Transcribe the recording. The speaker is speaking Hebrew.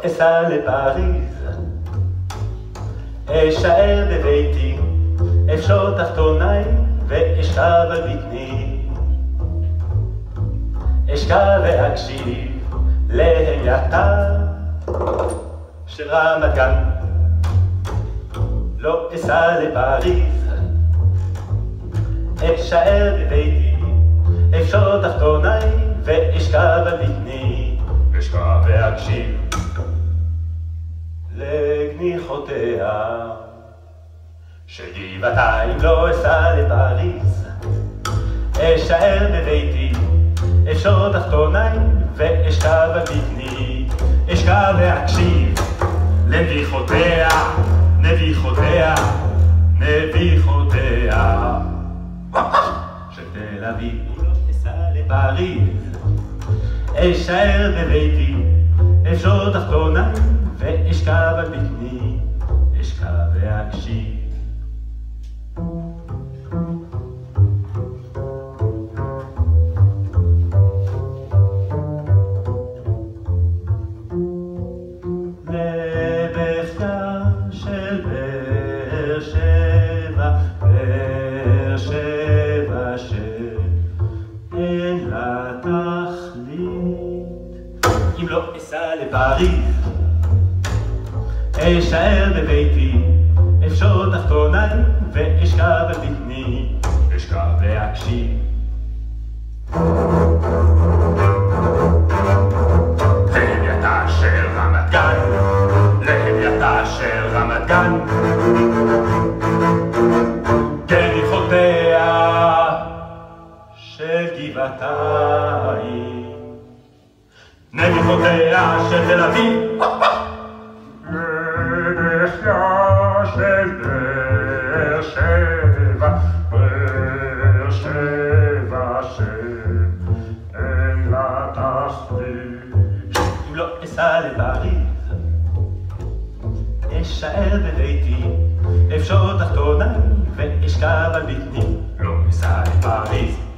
אסע לפריז, אשאר בביתי, אפשוט תחתוניי ואשכב על בטני. אשכב ואקשיב להמייתה של רמת גן. לא אסע לפריז, אשאר בביתי, אפשוט תחתוניי ואשכב על בטני. אשכב ואקשיב לגניחותיה של גבעתיים. לא אסע לפריז, אשאר בביתי, אפשוט תחתוניי ואשכב על בטני. אשכב ואקשיב לנביחותיה, נביחותיה, נביחותיה של תל אביב. לא אסע לפריז, אשאר בביתי, אפשוט תחתוניי ואשכב על בטני. אשכב ואקשיב לבכיה של באר שבע, באר שבע שאין לה תכלית. אם לא אסע לפריז, אשאר בביתי, אפשוט תחתוניי ואשכב על בטני. אשכב ואקשיב להמייתה של רמת גן, להמייתה של רמת גן, גניחותיה של גבעתיים, נביחותיה של תל אביב. לבכיה של באר שבע, באר שבע שאין לה תכלית. אם לא אסע לפריז, אשאר בביתי, אפשוט תחתוניי ואשכב על בטני. לא אסע לפריז,